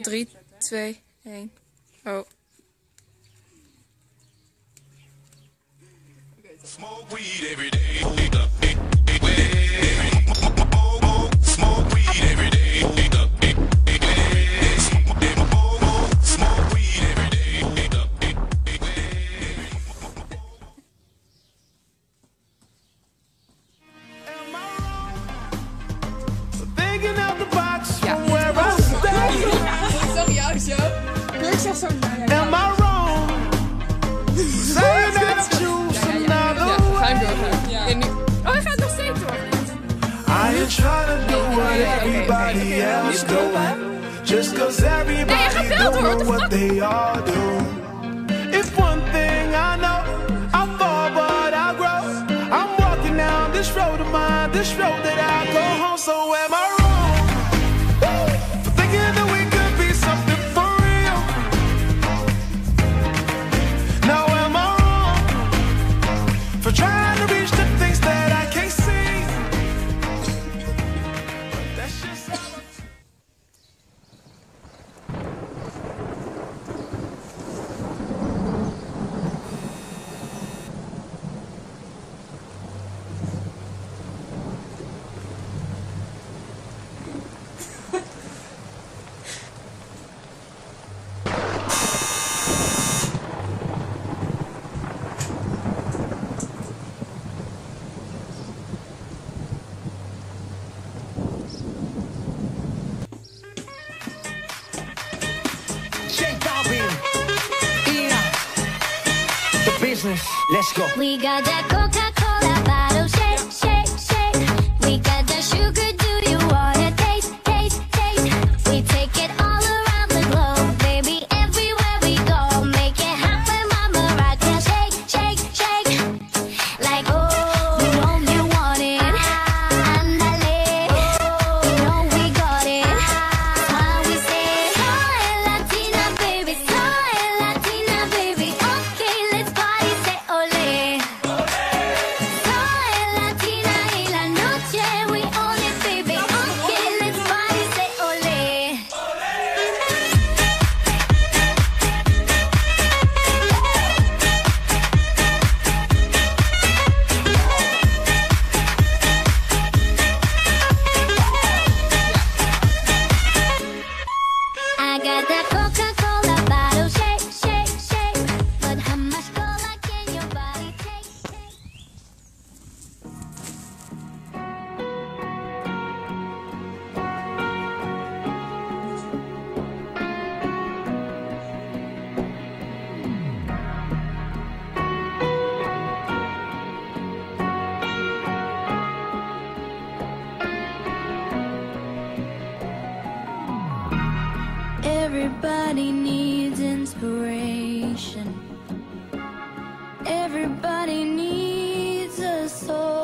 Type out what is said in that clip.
3, 2, 1. Oh. Smoke weed every day. Smoke weed every day. Smoke weed every day. Thinking out the box from where I stand. Sorry, jou zo. Ik zeg zo. Am I wrong? Saying that I choose another way. Ja, nu. Oh, hij gaat nog steeds door. I ain't trying to do what everybody else doing. Just cause everybody doing what they all do. If one thing I know, I fall but I grow. I'm walking down this road of mine, this road that I go home. So am I wrong for thinking that we could be something for real? Now am I wrong for trying to reach the things that I can't see? That's just how Let's go. We got that Coca-Cola bottle, shake, shake, shake. We got that sugar, do you wanna taste, taste, taste? We take it all around the globe, baby, everywhere we go. Make it happen, mama, rock that shake, shake, shake. Like, oh, you know you want it. Andale, you know we got it. Why we say, soy Latina, baby, soy Latina, baby. Okay, let's party, say ole. Soy Latina y la noche, we own it, baby. Okay, let's party, say ole. I got that Coca-Cola bottle, shake, shake, shake. But how much cola can your body take? Everybody needs inspiration. Everybody needs a soul.